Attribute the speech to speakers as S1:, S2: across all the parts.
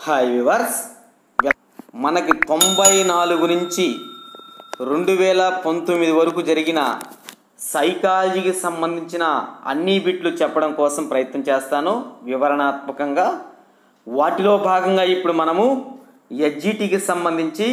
S1: Hi viewers, మనకి 94 నుంచి 2019 వరకు జరిగిన సైకాలజీకి సంబంధించిన అన్ని బిట్లు చెప్పడం కోసం ప్రయత్నం చేస్తాను వివరణాత్మకంగా. వాటిలో భాగంగా ఇప్పుడు మనము ఎస్జిటికి సంబంధించి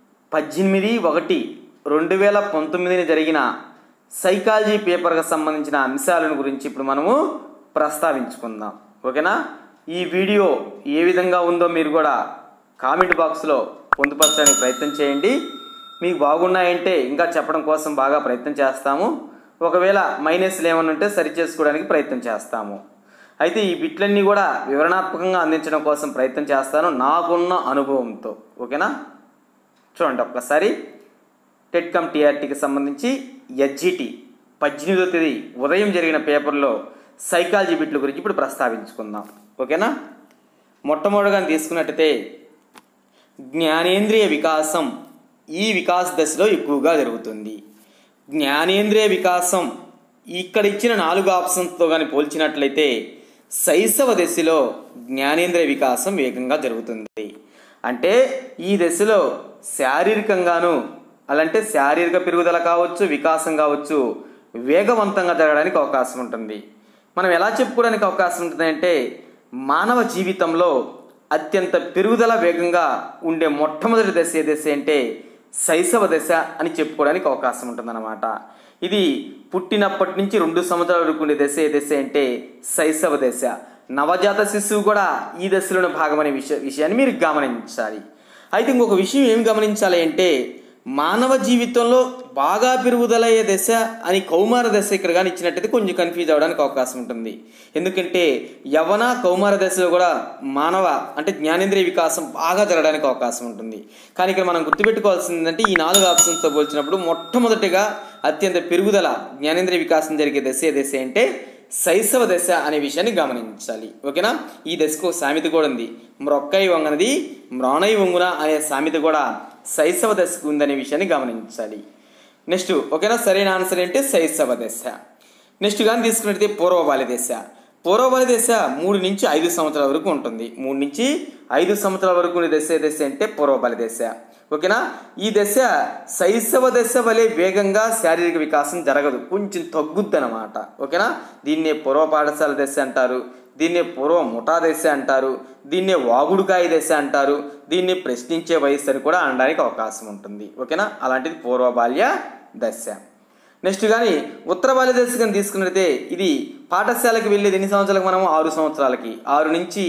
S1: 18/1/2019 జరిగిన సైకాలజీ పేపర్కి సంబంధించిన అంశాలను గురించి ఇప్పుడు మనము ప్రస్తావించుకుందాం. ఓకేనా? ఈ వీడియో ఏ విధంగా ఉందో మీరు కూడా కామెంట్ బాక్స్లో పొందుపరచడానికి ప్రయత్నం చేయండి. మీకు బాగున్నాయంటే ఇంకా చెప్పడం కోసం బాగా ప్రయత్నం చేస్తాము. ఒకవేళ మైనస్లు ఏమన్నా ఉంటే సరి చేసుకోవడానికి ప్రయత్నం చేస్తాము. అయితే ఈ బిట్లన్నీ కూడా వివరణాత్మకంగా అందించడం కోసం ప్రయత్నం చేస్తాను నాకున్న అనుభవంతో. ఓకేనా? చూడండి ఒక్కసారి. టెట్కమ్ టీఆర్టీకి సంబంధించి ఎస్జిటి 18వ తేదీ ఉదయం జరిగిన పేపర్లో సైకాలజీ బిట్ల గురించి ఇప్పుడు ప్రస్తావించుకుందాం. ఓకేనా? మొట్టమొదటిగా తీసుకున్నట్టయితే జ్ఞానేంద్రియ వికాసం ఈ వికాస దశలో ఎక్కువగా జరుగుతుంది. జ్ఞానేంద్రియ వికాసం ఇక్కడ ఇచ్చిన 4 ఆప్షన్స్తో కానీ పోల్చినట్లయితే శైశవ దశలో జ్ఞానేంద్రియ వికాసం వేగంగా జరుగుతుంది. అంటే ఈ దశలో శారీరకంగాను అలాంటి శారీరక పెరుగుదల కావచ్చు, వికాసం కావచ్చు, వేగవంతంగా జరగడానికి అవకాశం ఉంటుంది. మనం ఎలా చెప్పుకోవడానికి అవకాశం ఉంటుంది అంటే మానవ జీవితంలో అత్యంత పెరుగుదల వేగంగా ఉండే మొట్టమొదటి దశ ఏ దశ అంటే శైశవ దశ అని చెప్పుకోవడానికి అవకాశం ఉంటుందన్నమాట. ఇది పుట్టినప్పటి నుంచి 2 సంవత్సరాల వరకు ఉండే దశ ఏ దశ అంటే శైశవ దశ. నవజాత శిశువు కూడా ఈ దశలోని భాగమనే విషయాన్ని మీరు గమనించాలి. అయితే ఇంకొక విషయం ఏం గమనించాలి అంటే మానవ జీవితంలో బాగా పెరుగుదలయ్యే దశ అని కౌమార దశ ఇక్కడ కానీ ఇచ్చినట్టయితే కొంచెం కన్ఫ్యూజ్ అవ్వడానికి అవకాశం ఉంటుంది. ఎందుకంటే యవ్వన కౌమార దశలో కూడా మానవ అంటే జ్ఞానేంద్రియ వికాసం బాగా జరగడానికి అవకాశం ఉంటుంది. కానీ ఇక్కడ మనం గుర్తుపెట్టుకోవాల్సింది ఏంటంటే ఈ 4 ఆప్షన్స్తో పోల్చినప్పుడు మొట్టమొదటిగా అత్యంత పెరుగుదల జ్ఞానేంద్రియ వికాసం జరిగే దశ ఏ దశ అంటే శైశవ దశ అనే విషయాన్ని గమనించాలి. ఓకేనా? ఈ దశకు సామెత కూడా ఉంది. మ్రొక్కై వంగనది మ్రాణై వంగున అనే సామెత కూడా శైశవ దశకు ఉందనే విషయాన్ని గమనించాలి. నెక్స్ట్ ఓకేనా, సరైన ఆన్సర్ ఏంటి శైశవ దశ. నెక్స్ట్ కానీ తీసుకున్నట్టయితే పూర్వబాల్య దశ. పూర్వబాల్య దశ 3 నుంచి 5 సంవత్సరాల వరకు ఉంటుంది. 3 నుంచి 5 సంవత్సరాల వరకు ఉండే దశ అంటే పూర్వబాల్య దశ. ఓకేనా? ఈ దశ శైశవ దశ వలె వేగంగా శారీరక వికాసం జరగదు, కొంచెం తగ్గుద్ది అనమాట. ఓకేనా? దీన్నే పూర్వ పాఠశాల దశ అంటారు, దీన్నే పూర్వ ముఠా దశ అంటారు, దీన్నే వాగుడుకాయ దశ అంటారు, దీన్ని ప్రశ్నించే వయస్సు అని కూడా అనడానికి అవకాశం ఉంటుంది. ఓకేనా? అలాంటిది పూర్వ బాల్య దశ. నెక్స్ట్ కానీ ఉత్తర బాల్య దశ కానీ తీసుకున్నట్లయితే ఇది పాఠశాలకు వెళ్ళేది ఎన్ని సంవత్సరాలకు మనము 6 సంవత్సరాలకి 6 నుంచి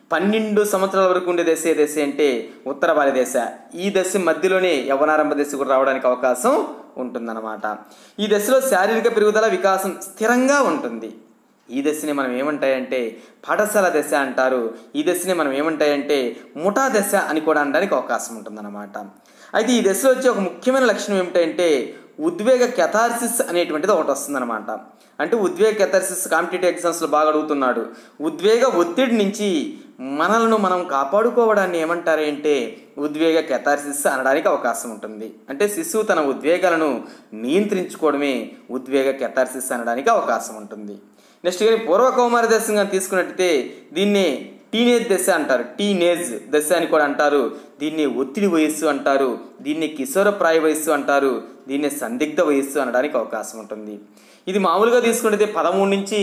S1: 12 సంవత్సరాల వరకు ఉండే దశ ఏ దశ అంటే ఉత్తర బాల్య దశ. ఈ దశ మధ్యలోనే యవ్వనారంభ దశ కూడా రావడానికి అవకాశం ఉంటుందన్నమాట. ఈ దశలో శారీరక పెరుగుదల వికాసం స్థిరంగా ఉంటుంది. ఈ దశని మనం ఏమంటాయంటే పాఠశాల దశ అంటారు. ఈ దశని మనం ఏమంటాయంటే ముఠా దశ అని కూడా అనడానికి అవకాశం ఉంటుందన్నమాట. అయితే ఈ దశలో వచ్చే ఒక ముఖ్యమైన లక్షణం ఏమిటంటే ఉద్వేగ కెథార్సిస్ అనేటువంటిది ఒకటి వస్తుందన్నమాట. అంటే ఉద్వేగ కెథార్సిస్ కాంపిటేటివ్ ఎగ్జామ్స్లో బాగా అడుగుతున్నాడు. ఉద్వేగ ఒత్తిడి నుంచి మనల్ని మనం కాపాడుకోవడాన్ని ఏమంటారంటే ఉద్వేగ కెథార్సిస్ అనడానికి అవకాశం ఉంటుంది. అంటే శిశువు తన ఉద్వేగాలను నియంత్రించుకోవడమే ఉద్వేగ కెథార్సిస్ అనడానికి అవకాశం ఉంటుంది. నెక్స్ట్ కానీ పూర్వ కౌమార దశగా తీసుకున్నట్టయితే దీన్ని టీనేజ్ దశ అంటారు, టీనేజ్ దశ అని కూడా అంటారు. దీన్ని ఒత్తిడి వయస్సు అంటారు, దీన్ని కిశోర ప్రాయ వయస్సు అంటారు, దీన్ని సందిగ్ధ వయస్సు అనడానికి అవకాశం ఉంటుంది. ఇది మామూలుగా తీసుకుంటే 13 నుంచి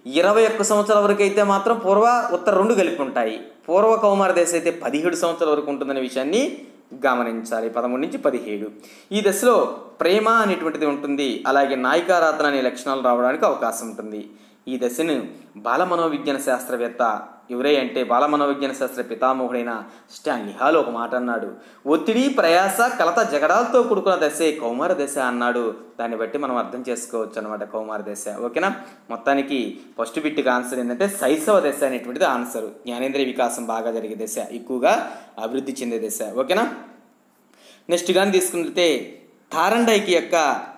S1: 21 సంవత్సరాల వరకు అయితే మాత్రం పూర్వ ఉత్తర 2 కలిపి ఉంటాయి. పూర్వ కౌమార దశ అయితే 17 సంవత్సరాల వరకు ఉంటుందనే విషయాన్ని గమనించాలి. 13 నుంచి 17. ఈ దశలో ప్రేమ అనేటువంటిది ఉంటుంది, అలాగే నాయకారాధన అనే లక్షణాలు రావడానికి అవకాశం ఉంటుంది. ఈ దశను బాలమనోవిజ్ఞాన శాస్త్రవేత్త ఎవరే అంటే బాలమనోవిజ్ఞాన శాస్త్ర పితామహుడైన స్టాన్లీ హాల్ ఒక మాట అన్నాడు, ఒత్తిడి ప్రయాస కలత జగడాలతో కూడుకున్న దశే కౌమార దశ అన్నాడు. దాన్ని బట్టి మనం అర్థం చేసుకోవచ్చు అనమాట కౌమార దశ. ఓకేనా? మొత్తానికి ఫస్ట్ బిట్కి ఆన్సర్ ఏంటంటే శైశవ దశ అనేటువంటిది ఆన్సర్. జ్ఞానేంద్రియ వికాసం బాగా జరిగే దశ, ఎక్కువగా అభివృద్ధి చెందే దశ. ఓకేనా? నెక్స్ట్ కానీ తీసుకుంటే థారండైక్ యొక్క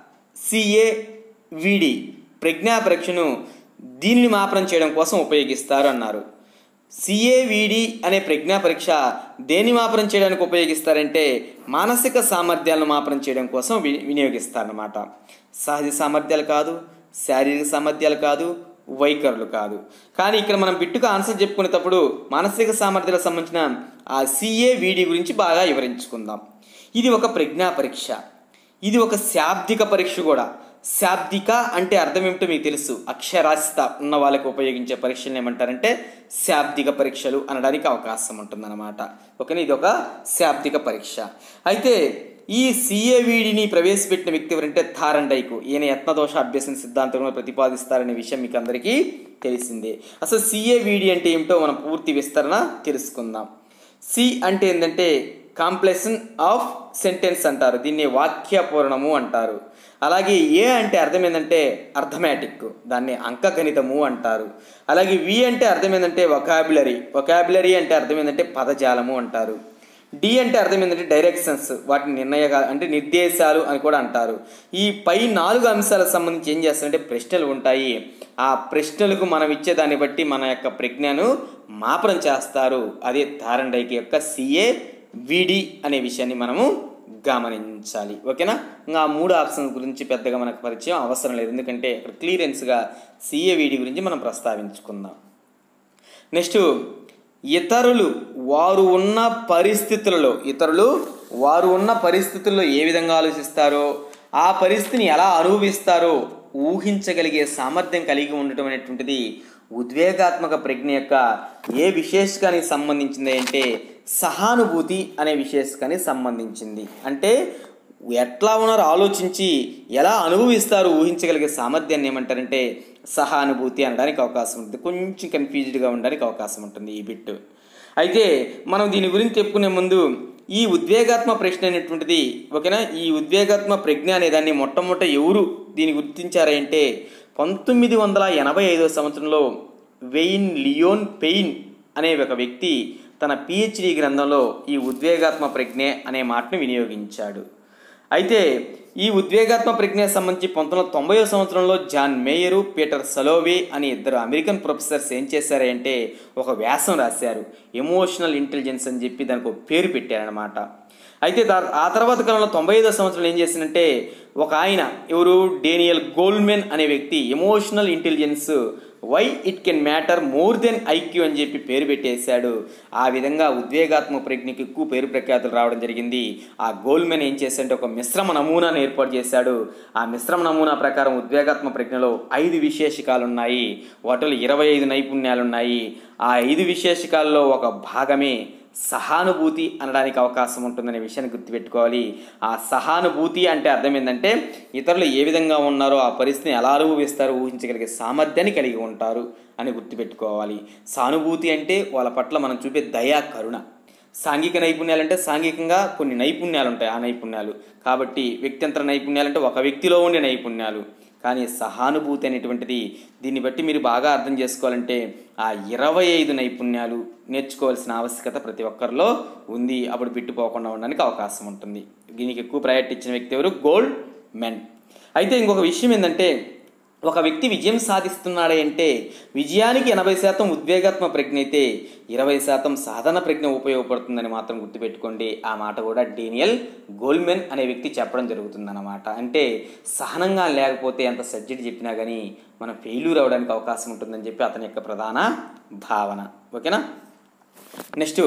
S1: CAVD ప్రజ్ఞా పరీక్షను దీనిని మాపనం చేయడం కోసం ఉపయోగిస్తారు అన్నారు. CAVD అనే ప్రజ్ఞా పరీక్ష దేని మాపనం చేయడానికి ఉపయోగిస్తారంటే మానసిక సామర్థ్యాలను మాపనం చేయడం కోసం వినియోగిస్తారన్నమాట. సహజ సామర్థ్యాలు కాదు, శారీరక సామర్థ్యాలు కాదు, వైఖరులు కాదు. కానీ ఇక్కడ మనం బిట్టుకు ఆన్సర్ చెప్పుకునేటప్పుడు మానసిక సామర్థ్యాలకు సంబంధించిన ఆ సిఏవిడి గురించి బాగా వివరించుకుందాం. ఇది ఒక ప్రజ్ఞా పరీక్ష, ఇది ఒక శాబ్దిక పరీక్ష కూడా. శాబ్దిక అంటే అర్థం ఏమిటో మీకు తెలుసు. అక్షరాస్యత ఉన్న వాళ్ళకి ఉపయోగించే పరీక్షలు ఏమంటారంటే శాబ్దిక పరీక్షలు అనడానికి అవకాశం ఉంటుందన్నమాట. ఓకేనా, ఇది ఒక శాబ్దిక పరీక్ష. అయితే ఈ సిఏవిడిని ప్రవేశపెట్టిన వ్యక్తి ఎవరంటే థారండైక్. ఈయన యత్నదోష అభ్యసన సిద్ధాంతంలో ప్రతిపాదిస్తారనే విషయం మీకు అందరికీ తెలిసిందే. అసలు సిఏవిడి అంటే ఏమిటో మనం పూర్తి విస్తరణ తెలుసుకుందాం. సి అంటే ఏంటంటే కాంప్లెక్షన్ ఆఫ్ సెంటెన్స్ అంటారు, దీన్ని వాక్య పూరణము అంటారు. అలాగే ఏ అంటే అర్థం ఏంటంటే అర్థమెటిక్, దాన్ని అంకగణితము అంటారు. అలాగే వి అంటే అర్థం ఏంటంటే వొకాబులరీ అంటే అర్థం ఏంటంటే పదజాలము అంటారు. డి అంటే అర్థం ఏంటంటే డైరెక్షన్స్, వాటిని అంటే నిర్దేశాలు అని కూడా అంటారు. ఈ పై 4 అంశాలకు సంబంధించి ఏం చేస్తారంటే ప్రశ్నలు ఉంటాయి. ఆ ప్రశ్నలకు మనం ఇచ్చే దాన్ని బట్టి మన యొక్క ప్రజ్ఞను మాపనం చేస్తారు. అదే థారండైక్ యొక్క సిఏవిడి అనే విషయాన్ని మనము గమనించాలి. ఓకేనా, ఇంకా 3 ఆప్షన్స్ గురించి పెద్దగా మనకు పరిచయం అవసరం లేదు, ఎందుకంటే ఇక్కడ క్లియరెన్స్గా సిఏవిడి గురించి మనం ప్రస్తావించుకుందాం. నెక్స్ట్, ఇతరులు వారు ఉన్న పరిస్థితుల్లో ఏ విధంగా ఆలోచిస్తారో, ఆ పరిస్థితిని ఎలా అనుభవిస్తారో ఊహించగలిగే సామర్థ్యం కలిగి ఉండటం అనేటువంటిది ఉద్వేగాత్మక ప్రజ్ఞ యొక్క ఏ విశేషకానికి సంబంధించింది అంటే సహానుభూతి అనే విశేషకానికి సంబంధించింది. అంటే ఎట్లా ఉన్నారో ఆలోచించి ఎలా అనుభవిస్తారు ఊహించగలిగే సామర్థ్యాన్ని ఏమంటారంటే సహానుభూతి అనడానికి అవకాశం ఉంటుంది. కొంచెం కన్ఫ్యూజ్డ్గా ఉండడానికి అవకాశం ఉంటుంది ఈ బిట్. అయితే మనం దీని గురించి చెప్పుకునే ముందు ఈ ఉద్వేగాత్మక ప్రశ్న అనేటువంటిది, ఓకేనా, ఈ ఉద్వేగాత్మక ప్రజ్ఞ అనే దాన్ని మొట్టమొదట ఎవరు దీన్ని గుర్తించారంటే 1985 సంవత్సరంలో వెయిన్ లియోన్ పెయిన్ అనే ఒక వ్యక్తి తన పిహెచ్డి గ్రంథంలో ఈ ఉద్వేగాత్మక ప్రజ్ఞ అనే మాటను వినియోగించాడు. అయితే ఈ ఉద్వేగాత్మక ప్రజ్ఞకు సంబంధించి 1990 సంవత్సరంలో జాన్ మేయరు, పీటర్ సలోవే అనే 2 అమెరికన్ ప్రొఫెసర్స్ ఏం చేశారంటే ఒక వ్యాసం రాశారు. ఎమోషనల్ ఇంటెలిజెన్స్ అని చెప్పి దానికి ఒక పేరు పెట్టారనమాట. అయితే ఆ తర్వాత కాలంలో 95 సంవత్సరంలో ఏం చేసిందంటే ఒక ఆయన ఎవరు డేనియల్ గోల్మెన్ అనే వ్యక్తి emotional intelligence why it can matter more than IQ అని చెప్పి పేరు పెట్టేశాడు. ఆ విధంగా ఉద్వేగాత్మక ప్రజ్ఞకి ఎక్కువ పేరు ప్రఖ్యాతులు రావడం జరిగింది. ఆ గోల్మెన్ ఏం చేశాడంటే ఒక మిశ్రమ నమూనాను ఏర్పాటు చేశాడు. ఆ మిశ్రమ నమూనా ప్రకారం ఉద్వేగాత్మక ప్రజ్ఞలో 5 విశేషకాలు ఉన్నాయి, వాటిలో 25 నైపుణ్యాలు ఉన్నాయి. ఆ 5 విశేషకాల్లో ఒక భాగమే సహానుభూతి అనడానికి అవకాశం ఉంటుందనే విషయాన్ని గుర్తుపెట్టుకోవాలి. ఆ సహానుభూతి అంటే అర్థం ఏంటంటే ఇతరులు ఏ విధంగా ఉన్నారో ఆ పరిస్థితిని ఎలా అనుభవిస్తారో ఊహించగలిగే సామర్థ్యాన్ని కలిగి ఉంటారు అని గుర్తుపెట్టుకోవాలి. సానుభూతి అంటే వాళ్ళ పట్ల మనం చూపే దయా, కరుణ. సాంఘిక నైపుణ్యాలు అంటే సాంఘికంగా కొన్ని నైపుణ్యాలు ఉంటాయి, ఆ నైపుణ్యాలు. కాబట్టి వ్యక్తింతర నైపుణ్యాలు అంటే ఒక వ్యక్తిలో ఉండే నైపుణ్యాలు. కానీ సహానుభూతి అనేటువంటిది దీన్ని బట్టి మీరు బాగా అర్థం చేసుకోవాలంటే ఆ 25 నైపుణ్యాలు నేర్చుకోవాల్సిన ఆవశ్యకత ప్రతి ఒక్కరిలో ఉంది. అప్పుడు బిట్టుపోకుండా ఉండడానికి అవకాశం ఉంటుంది. దీనికి ఎక్కువ ప్రయారిటీ ఇచ్చిన వ్యక్తి ఎవరు? గోల్డ్మెన్. అయితే ఇంకొక విషయం ఏంటంటే ఒక వ్యక్తి విజయం సాధిస్తున్నాడే అంటే విజయానికి 80% ఉద్వేగాత్మక ప్రజ్ఞ అయితే 20% సాధన ప్రజ్ఞ ఉపయోగపడుతుందని మాత్రం గుర్తుపెట్టుకోండి. ఆ మాట కూడా డేనియల్ గోల్మెన్ అనే వ్యక్తి చెప్పడం జరుగుతుందన్నమాట. అంటే సహనంగా లేకపోతే ఎంత సబ్జెక్ట్ చెప్పినా కానీ మనం ఫెయిల్యూర్ అవ్వడానికి అవకాశం ఉంటుందని చెప్పి అతని యొక్క ప్రధాన భావన. ఓకేనా, నెక్స్ట్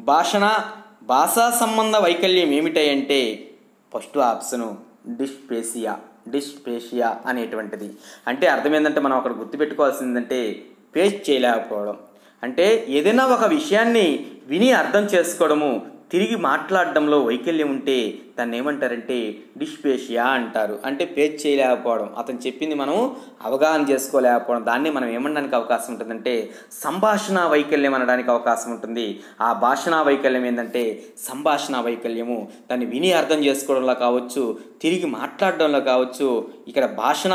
S1: భాషా సంబంధ వైకల్యం ఏమిటంటే ఫస్ట్ ఆప్షను డిస్పేషియా అనేటువంటిది. అంటే అర్థం ఏంటంటే మనం అక్కడ గుర్తుపెట్టుకోవాల్సిందంటే పేచ్ చేయలేకపోవడం. అంటే ఏదైనా ఒక విషయాన్ని విని అర్థం చేసుకోవడము, తిరిగి మాట్లాడడంలో వైకల్యం ఉంటే దాన్ని ఏమంటారంటే డిస్పేషియా అంటారు. అంటే పేచ్ చేయలేకపోవడం, అతను చెప్పింది మనం అవగాహన చేసుకోలేకపోవడం, దాన్ని మనం ఏమనడానికి అవకాశం ఉంటుందంటే సంభాషణ వైకల్యం అనడానికి అవకాశం ఉంటుంది. ఆ భాషణ వైకల్యం ఏంటంటే సంభాషణ వైకల్యము, దాన్ని విని అర్థం చేసుకోవడంలో కావచ్చు, తిరిగి మాట్లాడడంలో కావచ్చు. ఇక్కడ భాషా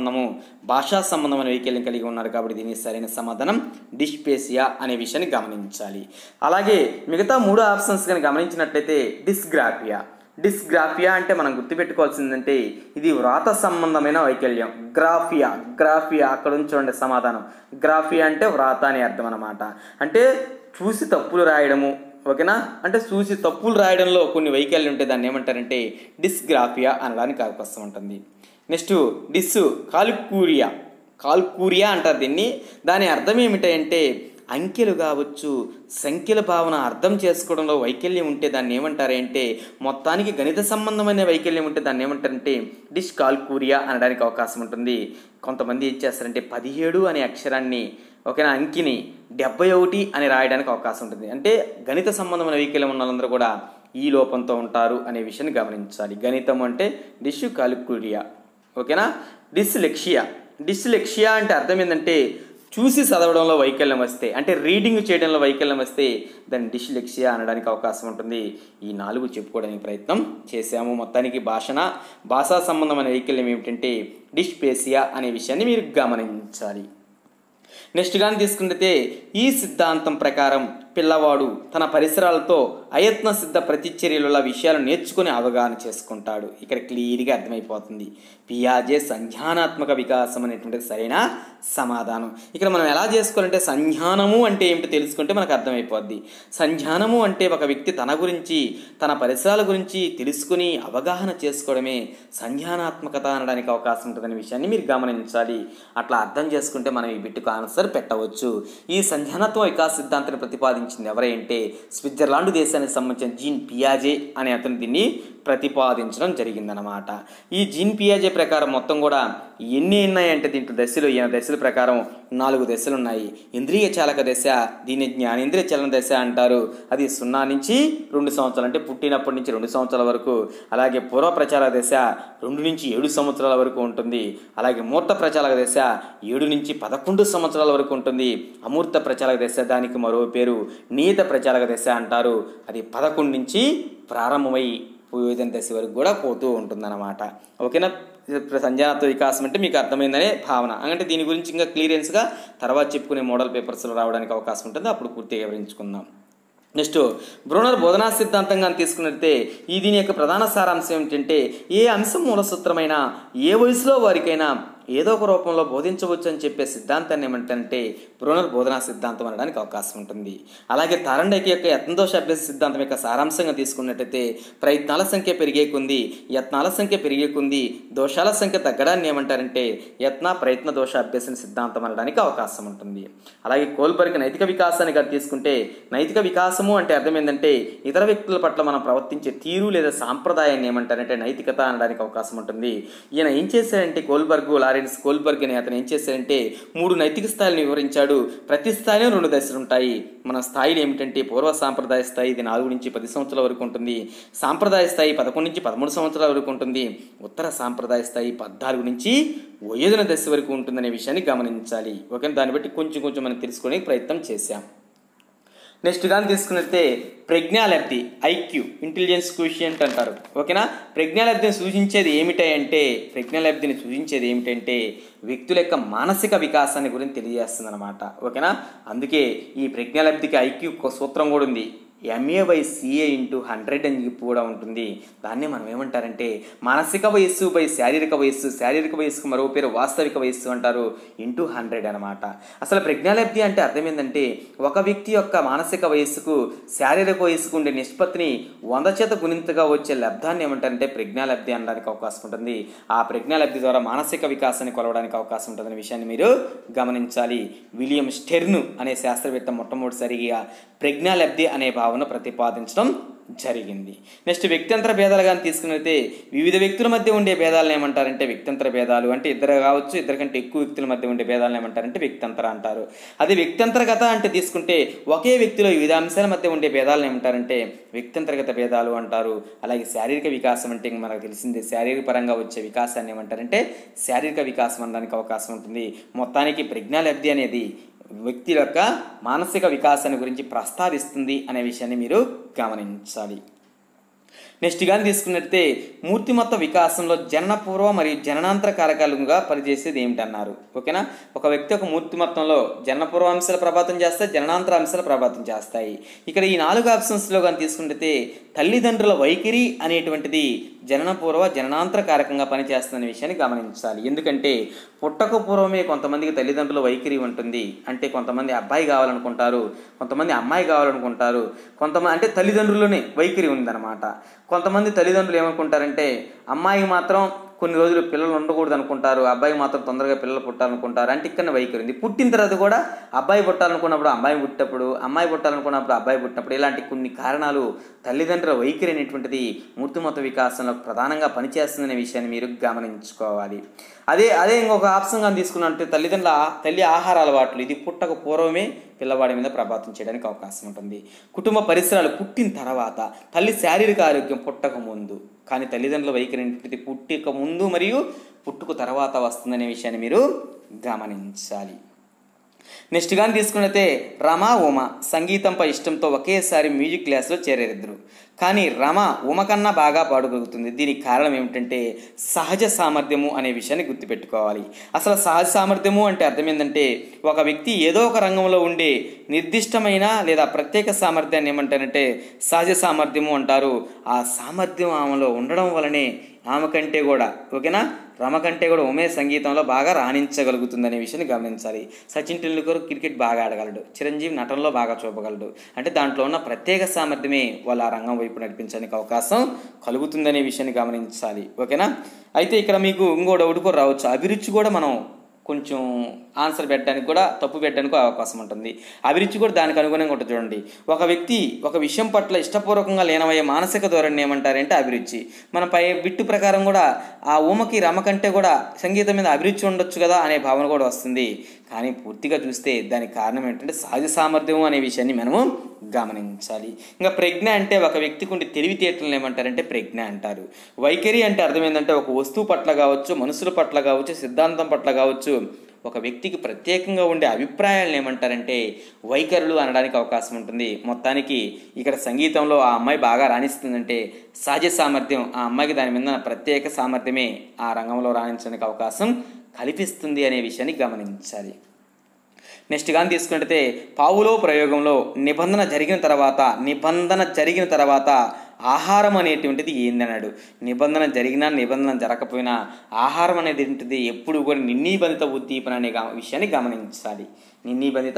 S1: సంబంధం అనే వైకల్యం కలిగి ఉన్నారు. కాబట్టి దీనికి సరైన సమాధానం డిస్పేషియా అనే విషయాన్ని గమనించాలి. అలాగే మిగతా 3 ఆప్షన్స్ కానీ గమనించినట్లయితే డిస్గ్రాఫియా అంటే మనం గుర్తుపెట్టుకోవాల్సిందంటే ఇది వ్రాత సంబంధమైన వైకల్యం. గ్రాఫియా అక్కడ ఉంచండి సమాధానం. గ్రాఫియా అంటే వ్రాత అని అర్థం అన్నమాట. అంటే చూసి తప్పులు రాయడము. ఓకేనా, అంటే చూసి తప్పులు రాయడంలో కొన్ని వైకల్యం ఉంటే దాన్ని ఏమంటారంటే డిస్గ్రాఫియా అనడానికి అవకాశం ఉంటుంది. నెక్స్ట్ కాల్కూరియా అంటారు దీన్ని. దాని అర్థం ఏమిటంటే అంకెలు కావచ్చు, సంఖ్యల భావన అర్థం చేసుకోవడంలో వైకల్యం ఉంటే దాన్ని ఏమంటారంటే, మొత్తానికి గణిత సంబంధమైన వైకల్యం ఉంటే దాన్ని ఏమంటారంటే డిస్కాల్కూరియా అనడానికి అవకాశం ఉంటుంది. కొంతమంది ఏం చేస్తారంటే 17 అనే అక్షరాన్ని ఓకేనా అంకిని 71 అని రాయడానికి అవకాశం ఉంటుంది. అంటే గణిత సంబంధమైన వైకల్యం ఉన్న వాళ్ళందరూ కూడా ఈ లోపంతో ఉంటారు అనే విషయాన్ని గమనించాలి. గణితం అంటే డిస్కాల్కూరియా ఓకేనా. డిస్లెక్సియా అంటే అర్థం ఏంటంటే చూసి చదవడంలో వైకల్యం వస్తే, అంటే రీడింగ్ చేయడంలో వైకల్యం వస్తే దాన్ని డిస్లెక్సియా అనడానికి అవకాశం ఉంటుంది. ఈ 4 చెప్పుకోవడానికి ప్రయత్నం చేశాము. మొత్తానికి భాషా సంబంధమైన వైకల్యం ఏమిటంటే డిస్పేసియా అనే విషయాన్ని మీరు గమనించాలి. నెక్స్ట్ కానీ తీసుకుంటే ఈ సిద్ధాంతం ప్రకారం పిల్లవాడు తన పరిసరాలతో అయత్న సిద్ధ ప్రతిచర్యల విషయాలు నేర్చుకుని అవగాహన చేసుకుంటాడు. ఇక్కడ క్లియర్గా అర్థమైపోతుంది. పియాజే సంజ్ఞానాత్మక వికాసం అనేటువంటిది సరైన సమాధానం. ఇక్కడ మనం ఎలా చేసుకోవాలంటే సంజ్ఞానము అంటే ఏమిటో తెలుసుకుంటే మనకు అర్థమైపోద్ది. సంజ్ఞానము అంటే ఒక వ్యక్తి తన గురించి తన పరిసరాల గురించి తెలుసుకుని అవగాహన చేసుకోవడమే సంజ్ఞానాత్మకత అనడానికి అవకాశం ఉంటుందనే విషయాన్ని మీరు గమనించాలి. అట్లా అర్థం చేసుకుంటే మనం ఈ బిట్టుకు ఆన్సర్ పెట్టవచ్చు. ఈ సంజ్ఞానాత్మక వికాస సిద్ధాంతాన్ని ప్రతిపాదించింది ఎవరంటే స్విట్జర్లాండ్ దేశానికి సంబంధించిన జీన్ పియాజే అనే అతను దీన్ని ప్రతిపాదించడం జరిగిందనమాట. ఈ జీన్ పియాజే ప్రకారం మొత్తం కూడా ఎన్ని ఉన్నాయంటే దీంట్లో దశలు, ఈయన దశల ప్రకారం 4 దశలు ఉన్నాయి. ఇంద్రియ చాలక దశ, దీన్ని జ్ఞానేంద్రియ చలన దశ అంటారు. అది 0 నుంచి 2 సంవత్సరాలు, అంటే పుట్టినప్పటి నుంచి 2 సంవత్సరాల వరకు. అలాగే పూర్వ ప్రచార దశ 2 నుంచి 7 సంవత్సరాల వరకు ఉంటుంది. అలాగే మూర్త ప్రచారక దశ 7 నుంచి 11 సంవత్సరాల వరకు ఉంటుంది. అమూర్త ప్రచారక దశ, దానికి మరో పేరు నియత ప్రచారక దశ అంటారు. అది 11 నుంచి ప్రారంభమై విభజన దశ వరకు కూడా పోతూ ఉంటుందన్నమాట. ఓకేనా. సంజ్ఞానాత్మక వికాసం అంటే మీకు అర్థమైందనే భావన. అంటే దీని గురించి ఇంకా క్లియరెన్స్గా తర్వాత చెప్పుకునే మోడల్ పేపర్స్లో రావడానికి అవకాశం ఉంటుంది. అప్పుడు పూర్తిగా వివరించుకుందాం. నెక్స్ట్ బ్రూనర్ బోధనా సిద్ధాంతంగా తీసుకున్నట్లయితే దీని యొక్క ప్రధాన సారాంశం ఏమిటంటే ఏ అంశం మూలసూత్రమైనా ఏ వయసులో వారికైనా ఏదో ఒక రూపంలో బోధించవచ్చు అని చెప్పే సిద్ధాంతాన్ని ఏమంటారంటే బ్రూనర్ బోధనా సిద్ధాంతం అనడానికి అవకాశం ఉంటుంది. అలాగే థారండైక్ యొక్క యత్నదోష అభ్యాస సిద్ధాంతం యొక్క సారాంశంగా తీసుకున్నట్టయితే ప్రయత్నాల సంఖ్య పెరిగే కొంది, యత్నాల సంఖ్య పెరిగే కొంది దోషాల సంఖ్య తగ్గడాన్ని ఏమంటారంటే ప్రయత్న దోష అభ్యాస సిద్ధాంతం అనడానికి అవకాశం ఉంటుంది. అలాగే కోల్బర్గ్ నైతిక వికాసాన్ని కానీ తీసుకుంటే నైతిక వికాసము అంటే అర్థం ఏంటంటే ఇతర వ్యక్తుల పట్ల మనం ప్రవర్తించే తీరు లేదా సాంప్రదాయాన్ని ఏమంటారంటే నైతికత అనడానికి అవకాశం ఉంటుంది. ఈయన ఏం చేశారంటే కోల్బర్గ్ అనే అతను ఏం చేశారంటే 3 నైతిక స్థాయిలను వివరించాడు. ప్రతి స్థాయిలో 2 దశలు ఉంటాయి. మన స్థాయిలు ఏమిటంటే పూర్వ సాంప్రదాయ స్థాయి, ఇది 4 నుంచి 10 సంవత్సరాల వరకు ఉంటుంది. సాంప్రదాయ స్థాయి 11 నుంచి 13 సంవత్సరాల వరకు ఉంటుంది. ఉత్తర సాంప్రదాయ స్థాయి 14 నుంచి వయోజన దశ వరకు ఉంటుందనే విషయాన్ని గమనించాలి. ఓకే, దాన్ని బట్టి కొంచెం మనం తెలుసుకోవడానికి ప్రయత్నం చేశాం. నెక్స్ట్ కానీ తీసుకున్నట్లయితే ప్రజ్ఞాలబ్ధి, ఐక్యూ, ఇంటెలిజెన్స్ క్వోషియంట్ అంటారు. ఓకేనా. ప్రజ్ఞాలబ్ధిని సూచించేది ఏమిటంటే వ్యక్తుల యొక్క మానసిక వికాసాన్ని గురించి తెలియజేస్తుంది అనమాట. ఓకేనా. అందుకే ఈ ప్రజ్ఞాలబ్ధికి ఐక్యూ సూత్రం కూడా ఉంది. MA/CA/100 అని చెప్పి కూడా ఉంటుంది. దాన్ని మనం ఏమంటారంటే మానసిక వయస్సు బై శారీరక వయస్సు, శారీరక వయస్సుకు మరో పేరు వాస్తవిక వయస్సు అంటారు, *100 అనమాట. అసలు ప్రజ్ఞాలబ్ధి అంటే అర్థం ఏంటంటే ఒక వ్యక్తి యొక్క మానసిక వయస్సుకు శారీరక వయస్సుకు ఉండే నిష్పత్తిని 100 చేత గుణింతగా వచ్చే లబ్ధాన్ని ఏమంటారంటే ప్రజ్ఞాలబ్ధి అనడానికి అవకాశం ఉంటుంది. ఆ ప్రజ్ఞాలబ్ధి ద్వారా మానసిక వికాసాన్ని కొలవడానికి అవకాశం ఉంటుందనే విషయాన్ని మీరు గమనించాలి. విలియం స్టెర్న్ అనే శాస్త్రవేత్త మొట్టమొదటిసారిగా ప్రజ్ఞాలబ్ధి అనే భావన ప్రతిపాదించడం జరిగింది. నెక్స్ట్ వ్యక్తంతర భేదాలు కానీ తీసుకున్నట్లయితే వివిధ వ్యక్తుల మధ్య ఉండే భేదాలను ఏమంటారంటే వ్యక్తంతర భేదాలు. అంటే ఇద్దరు కావచ్చు, ఇద్దరు కంటే ఎక్కువ వ్యక్తుల మధ్య ఉండే భేదాలను ఏమంటారంటే వ్యక్తంతర అంటారు. అదే వ్యక్తంతరగత అంటే తీసుకుంటే ఒకే వ్యక్తిలో వివిధ అంశాల మధ్య ఉండే భేదాలను ఏమంటారంటే వ్యక్తంతరగత భేదాలు అంటారు. అలాగే శారీరక వికాసం అంటే మనకు తెలిసిందే, శారీరక పరంగా వచ్చే వికాసాన్ని ఏమంటారంటే శారీరక వికాసం అనడానికి అవకాశం ఉంటుంది. మొత్తానికి ప్రజ్ఞాలబ్ధి అనేది వ్యక్తి యొక్క మానసిక వికాసాన్ని గురించి ప్రస్తావిస్తుంది అనే విషయాన్ని మీరు గమనించాలి. నెక్స్ట్ కానీ తీసుకున్నట్లయితే మూర్తిమత్వ వికాసంలో జననపూర్వ మరియు జననాంతర కారకాలుగా పనిచేసేది ఏమిటన్నారు. ఓకేనా. ఒక వ్యక్తి యొక్క మూర్తిమత్వంలో జననపూర్వ అంశాలు ప్రభావితం చేస్తాయి, జననాంతర అంశాలు ప్రభావితం చేస్తాయి. ఇక్కడ ఈ 4 ఆప్షన్స్లో కానీ తీసుకున్నట్లయితే తల్లిదండ్రుల వైఖరి అనేటువంటిది జననపూర్వ జననాంతర కారకంగా పనిచేస్తుందనే విషయాన్ని గమనించాలి. ఎందుకంటే పుట్టక పూర్వమే కొంతమందికి తల్లిదండ్రుల వైఖరి ఉంటుంది. అంటే కొంతమంది అబ్బాయి కావాలనుకుంటారు, కొంతమంది అమ్మాయి కావాలనుకుంటారు, కొంతమంది అంటే తల్లిదండ్రుల్లోనే వైఖరి ఉందన్నమాట. కొంతమంది తల్లిదండ్రులు ఏమనుకుంటారంటే అమ్మాయికి మాత్రం కొన్ని రోజులు పిల్లలు ఉండకూడదు అనుకుంటారు, అబ్బాయి మాత్రం తొందరగా పిల్లలు పుట్టాలనుకుంటారు. అంటే ఇక్కడ వైఖరి ఉంది. పుట్టిన తర్వాత కూడా అబ్బాయి పుట్టాలనుకున్నప్పుడు అమ్మాయి పుట్టినప్పుడు, అమ్మాయి పుట్టాలనుకున్నప్పుడు అబ్బాయి పుట్టినప్పుడు, ఇలాంటి కొన్ని కారణాలు తల్లిదండ్రుల వైఖరి అనేటువంటిది మూర్తిమత్వ వికాసంలో ప్రధానంగా పనిచేస్తుందనే విషయాన్ని మీరు గమనించుకోవాలి. అదే ఇంకొక ఆప్షన్గా తీసుకున్నట్టు తల్లి ఆహార అలవాట్లు, ఇది పుట్టక పూర్వమే పిల్లవాడి మీద ప్రభావితం చేయడానికి అవకాశం ఉంటుంది. కుటుంబ పరిసరాలు, పుట్టిన తర్వాత, తల్లి శారీరక ఆరోగ్యం పుట్టక ముందు, కానీ తల్లిదండ్రుల వైఖరి పుట్టక ముందు మరియు పుట్టుక తర్వాత వస్తుందనే విషయాన్ని మీరు గమనించాలి. నెక్స్ట్ కానీ తీసుకున్నట్లయితే రమ ఉమ సంగీతంపై ఇష్టంతో ఒకేసారి మ్యూజిక్ క్లాస్లో చేరేరిద్దరు. కానీ రమ ఉమ కన్నా బాగా పాడగలుగుతుంది. దీనికి కారణం ఏమిటంటే సహజ సామర్థ్యము అనే విషయాన్ని గుర్తుపెట్టుకోవాలి. అసలు సహజ సామర్థ్యము అంటే అర్థం ఏంటంటే ఒక వ్యక్తి ఏదో ఒక రంగంలో ఉండే నిర్దిష్టమైన లేదా ప్రత్యేక సామర్థ్యాన్ని ఏమంటారంటే సహజ సామర్థ్యము అంటారు. ఆ సామర్థ్యం ఆమెలో ఉండడం వలనే ఆమె కంటే కూడా ఓకేనా రమ కంటే కూడా ఉమే సంగీతంలో బాగా రాణించగలుగుతుందనే విషయాన్ని గమనించాలి. సచిన్ టెండూల్కర్ క్రికెట్ బాగా ఆడగలడు, చిరంజీవి నటనలో బాగా చూపగలడు. అంటే దాంట్లో ఉన్న ప్రత్యేక సామర్థ్యమే వాళ్ళు ఆ రంగం వైపు నడిపించడానికి అవకాశం కలుగుతుందనే విషయాన్ని గమనించాలి. ఓకేనా. అయితే ఇక్కడ మీకు ఇంకో డౌట్ కూడా రావచ్చు. అభిరుచి కూడా మనం కొంచెం ఆన్సర్ పెట్టడానికి కూడా తప్పు పెట్టడానికి అవకాశం ఉంటుంది. అభిరుచి కూడా దానికి అనుగుణంగా ఉంటుంది. చూడండి, ఒక వ్యక్తి ఒక విషయం పట్ల ఇష్టపూర్వకంగా లీనమయ్యే మానసిక ధోరణి ఏమంటారంటే అభిరుచి. మన పై బిట్టు ప్రకారం కూడా ఆ ఊమకి రమ కంటే కూడా సంగీతం మీద అభిరుచి ఉండొచ్చు కదా అనే భావన కూడా వస్తుంది. కానీ పూర్తిగా చూస్తే దానికి కారణం ఏంటంటే సహజ సామర్థ్యం అనే విషయాన్ని మనము గమనించాలి. ఇంకా ప్రజ్ఞ అంటే ఒక వ్యక్తికి ఉండే తెలివితేటలను ఏమంటారంటే ప్రజ్ఞ అంటారు. వైఖరి అంటే అర్థం ఏంటంటే ఒక వస్తువు పట్ల కావచ్చు, మనుషుల పట్ల కావచ్చు, సిద్ధాంతం పట్ల కావచ్చు, ఒక వ్యక్తికి ప్రత్యేకంగా ఉండే అభిప్రాయాలను ఏమంటారంటే వైఖరులు అనడానికి అవకాశం ఉంటుంది. మొత్తానికి ఇక్కడ సంగీతంలో ఆ అమ్మాయి బాగా రాణిస్తుందంటే సహజ సామర్థ్యం, ఆ అమ్మాయికి దాని మీద ప్రత్యేక సామర్థ్యమే ఆ రంగంలో రాణించడానికి అవకాశం కల్పిస్తుంది అనే విషయాన్ని గమనించాలి. నెక్స్ట్ కానీ తీసుకుంటే పావులో ప్రయోగంలో నిబంధన జరిగిన తర్వాత ఆహారం అనేటువంటిది ఏందన్నాడు. నిబంధన జరిగినా నిబంధన జరగకపోయినా ఆహారం అనేది ఏంటిది ఎప్పుడు కూడా నిర్నిబంధిత ఉద్దీపన అనే విషయాన్ని గమనించాలి. నిర్నిబంధిత